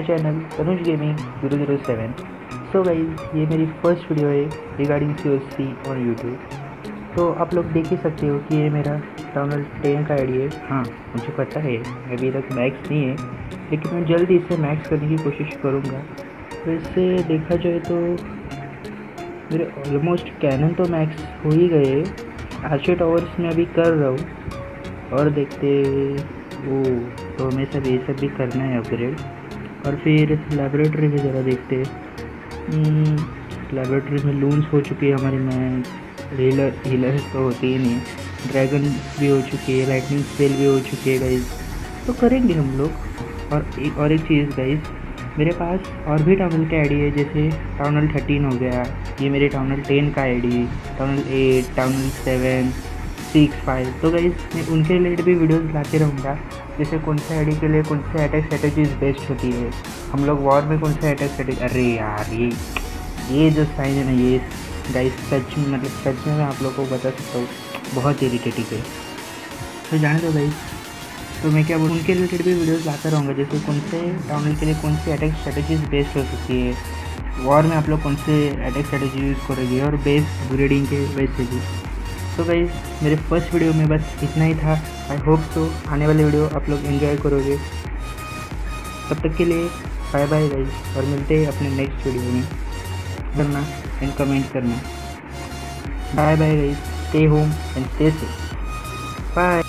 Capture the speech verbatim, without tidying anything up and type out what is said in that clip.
My channel Tanuj gaming zero zero seven. So guys, ये मेरी first video है regarding C O C on YouTube. तो आप लोग देख ही सकते हो कि ये मेरा टाउनल टेन का आईडी है। हाँ, मुझे पता है अभी तक मैक्स नहीं है, लेकिन मैं जल्दी इसे मैक्स करने की कोशिश करूँगा। वैसे देखा जाए तो मेरे ऑलमोस्ट कैनन तो मैक्स हो ही गए। आर्चर टावर्स में अभी कर रहा हूँ और देखते वो तो हमें सब ये सब भी करना है अपग्रेड। और फिर लेबोरेटरी में ज़रा देखते हैं। लेबोरेटरी में लून्स हो चुकी है हमारी मैच, हीलर हीलर तो होती ही नहीं है, ड्रैगन भी हो चुकी है, लाइटनिंग स्पेल भी हो चुकी है गाइज, तो करेंगे हम लोग। और एक और एक चीज़ गाइज, मेरे पास और भी टाउनल के आईडी है, जैसे टाउनल थर्टीन हो गया, ये मेरे टाउनल टेन का ID, town hall eight, town hall seven, six, five. तो गाइज मैं उनके रिलेटेड भी वीडियोस लाते रहूँगा, जैसे कौन से आईडी के लिए कौन से अटैक स्ट्रेटेजीज बेस्ट होती है, हम लोग वॉर में कौन से अटैक स्ट्रेटेजी। अरे यार, ये ये जो साइन है ना, ये गाइज सच में मतलब सच में मैं आप लोगों को बता सकता हूँ बहुत इरिटेटिंग है। तो जाने दो गाइज, तो मैं क्या बोलूँ, उनके रिलेटेड भी वीडियोस लाता रहूँगा, जैसे कौन से टाउनल के लिए कौन सी अटैक स्ट्रेटेजीज बेस्ट हो सकती है, वॉर में आप लोग कौन से अटैक स्ट्रेटेजी यूज़ करोगे, और बेस्ट ब्रीडिंग के वैसे भी। तो गाइस, मेरे फर्स्ट वीडियो में बस इतना ही था। आई होप तो आने वाले वीडियो आप लोग एंजॉय करोगे। तब तक के लिए बाय बाय गाइस, और मिलते हैं अपने नेक्स्ट वीडियो में। करना एंड कमेंट करना। Bye bye guys, stay home and stay safe. Bye.